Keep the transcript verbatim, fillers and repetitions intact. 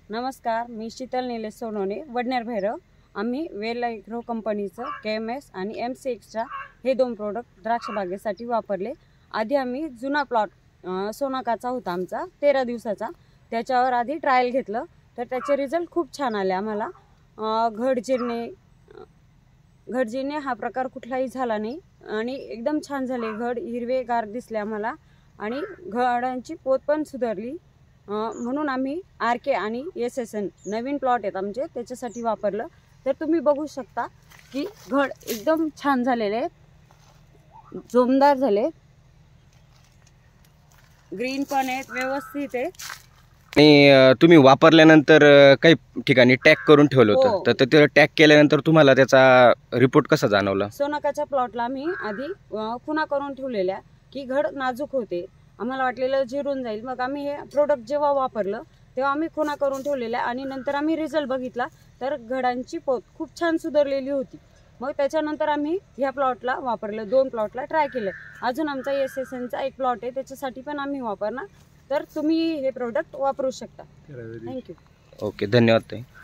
नमस्कार, मी शीतल निलेश सोनवणे, वडनेर भैरव। आम्ही well agro कंपनीचं के एम एस आणि एम सी एक्स्ट्रा हे दोन प्रोडक्ट द्राक्ष बागेसाठी वापरले। आधी आम्ही जुना प्लॉट सोनाकाचा होता आमचा तेरा दिवसाचा, त्याच्यावर आधी ट्रायल घेतलं तर त्याचे रिझल्ट खूप छान आले आम्हाला। घड जिरणे घड जिरणे हा प्रकार कुठलाही झाला नाही आणि एकदम छान झाले घड, हिरवेगार दिसले आम्हाला आणि घडांची पोत पण सुधारली। म्हणून आम्ही आर के आणि एस एस एन नवीन प्लॉट आहेत आमचे त्याच्यासाठी वापरलं। तर तुम्ही बघू शकता की घड एकदम छान झालेले, जोमदार झाले, ग्रीन पण आहेत, व्यवस्थित आहे। आणि तुम्ही वापरल्यानंतर काही ठिकाणी टॅग करून ठेवलं होतं, तर ते टॅग केल्यानंतर तुम्हाला त्याचा रिपोर्ट कसा जाणवला? सोनाकाच्या प्लॉटला मी आधी खुणा करून ठेवलेल्या की घड नाजूक होते, आम्हाला वाटलेलं जिरून जाईल। मग आम्ही हे प्रोडक्ट जेव्हा वापरलं तेव्हा आम्ही खुणा करून ठेवलेल्या आणि नंतर आम्ही रिझल्ट बघितला तर घडांची पोत खूप छान सुधारलेली होती। मग त्याच्यानंतर आम्ही ह्या प्लॉटला वापरलं, दोन प्लॉटला ट्राय केलं। अजून आमचा एस एस एनचा एक प्लॉट आहे त्याच्यासाठी पण आम्ही वापरणार, तर तुम्ही हे प्रोडक्ट वापरू शकता। थँक्यू। ओके, धन्यवाद ताई।